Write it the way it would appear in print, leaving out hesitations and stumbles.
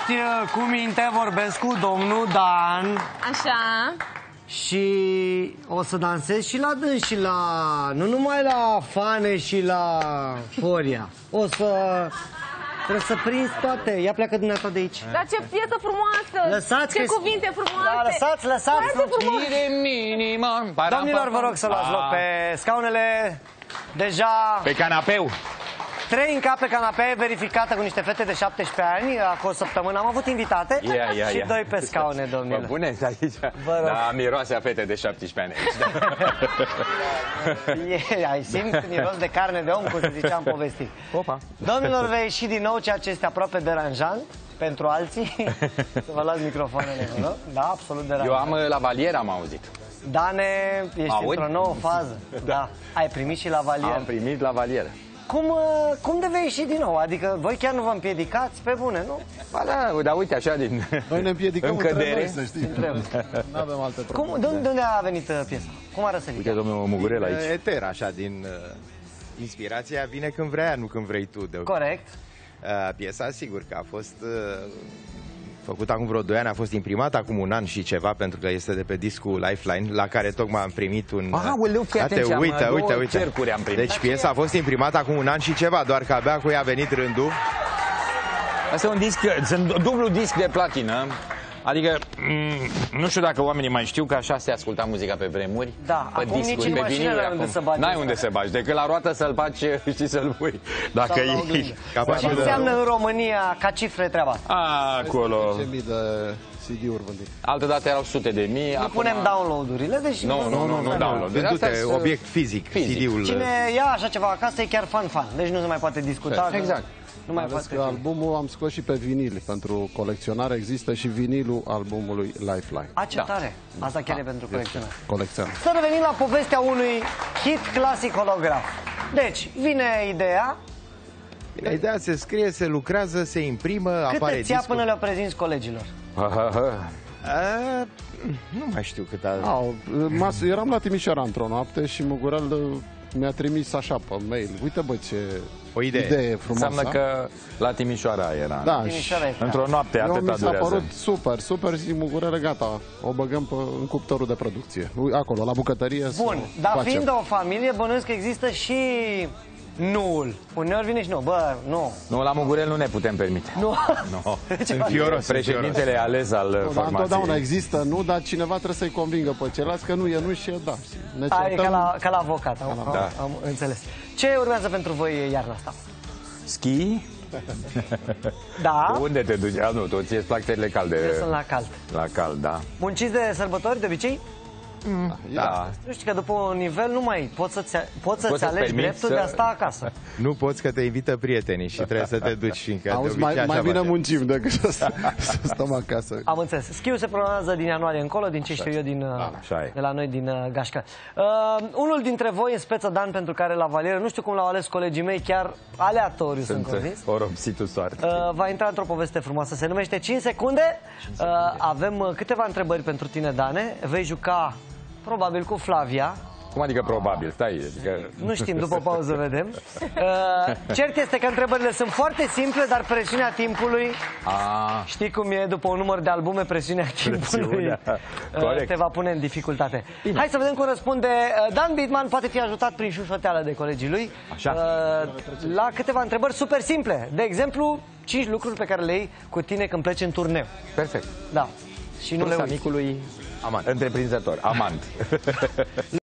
Cu minte vorbesc cu domnul Dan. Așa. Și o să dansez și la dâns și la... Nu numai la Fane și la Foria. O să... Trebuie să prinzi toate. Ia pleacă dumneata de aici. Dar ce piesă frumoasă! Lăsați ce că... cuvinte frumoase! Da, lăsați! Domnilor, vă rog să luați loc pe scaunele deja... Pe canapeu. 3 în cap pe canapee, verificată cu niște fete de 17 ani. Acum o săptămână am avut invitate. Și 2 pe scaune, domnilor. Bă, bune, aici. Da, miroase a fete de 17 ani aici. Ai simt miros de carne de om, cum se zicea în povesti. Opa. Domnilor, vei ieși din nou, ceea ce este aproape deranjant pentru alții. Să vă luați microfoanele, nu? Da, absolut deranjant. Eu am lavalier, am auzit. Dane, ești într-o nouă fază. Da. Ai primit și lavalier. Am primit lavalier. Cum de vei ieși din nou? Adică voi chiar nu vă împiedicați? Pe bune, nu? Ba da, dar uite așa din... Noi ne împiedicăm între noi, să știi. Nu avem alte probleme. De unde a venit piesa? Cum a răsărit? Uite, domnul Mugurel aici. Eter, așa, din inspirația vine când vrea, nu când vrei tu. Corect. Piesa, sigur că a fost făcută acum vreo 2 ani, a fost imprimată acum 1 an și ceva, pentru că este de pe discul Lifeline, la care tocmai am primit un... Aoleu, fii atent, uite. cercuri am primit. Deci piesa a fost imprimată acum 1 an și ceva, doar că abia cu ea a venit rândul. Asta e un disc, dublu disc de platină. Adică, nu știu dacă oamenii mai știu că așa se asculta muzica pe vremuri. Da, pe acum nici în mașină n-ai unde să bagi. N-ai unde să bagi, decât la roată să-l bagi și să-l pui. Dacă e... Ce înseamnă în România, ca cifre, treaba? Acolo. 10.000 de CD-uri vândite. Altădată erau sute de mii. Nu punem download-urile, deci... Nu download. Vândute, obiect fizic. CD-ul. Cine ia așa ceva acasă e chiar fan. Deci nu se mai poate discuta. Exact. Nu mai poate. Albumul am scos și pe vinil. Pentru colecționare există și vinilul albumului Lifeline. Ce tare! Asta chiar e pentru colecționare. Să revenim la povestea unui hit clasic holograf. Deci, vine ideea. Ideea se scrie, se lucrează, se imprimă, apare discul. Cât ți-a până le-o prezinți colegilor? Nu mai știu cât a... Eram la Timișoara într-o noapte și Mugurel mi-a trimis așa pe mail. Uite, bă, ce idee frumoasă. Înseamnă că la Timișoara era. Da, într-o noapte atâta durează. Mi s-a părut super, zic, Mugurel, gata, o băgăm în cuptorul de producție. Acolo, la bucătărie. Bun, dar fiind o familie, bănuiesc că există și nuul. Uneori vine și nu, nu. Nu, la Mugurel nu ne putem permite. Nu. Președintele ales al formației. Întotdeauna există, nu, dar cineva trebuie să-i convingă pe ceilalți că nu e nu și e da. E ca la avocat, am înțeles. Ce urmează pentru voi iarna asta? Schi? Da. Unde te duci? Nu, tu ți-e plac țările calde. Eu sunt la cald. La cald, da. Munciți de sărbători, de obicei? Da. Nu știu că după un nivel nu mai poți să-ți alegi dreptul de a sta acasă. Nu poți, că te invită prietenii și trebuie să te duci, fiindcă auzi, mai bine muncim decât să stăm acasă. Am înțeles. Schiul se programează din ianuarie încolo, din ce știu eu, de la noi din Gașcă. Unul dintre voi, în speță Dan, pentru care lavalier, nu știu cum l-au ales colegii mei, chiar aleatoriu sunt convins. Oropsitul soarte. Va intra într-o poveste frumoasă, se numește 5 secunde. Avem câteva întrebări pentru tine, Dane. Vei juca probabil cu Flavia. Cum adică probabil? Stai, adică... Nu știm, după pauză vedem. Cert este că întrebările sunt foarte simple, dar presiunea timpului... Știi cum e, după un număr de albume, presiunea timpului te va pune în dificultate. Bine. Hai să vedem cum răspunde Dan Bitman. Poate fi ajutat prin șușoteală de colegii lui. La câteva întrebări super simple. De exemplu, 5 lucruri pe care le iei cu tine când pleci în turneu. Perfect. Da. Și nu le uiți. Amicului întreprinzător, amant.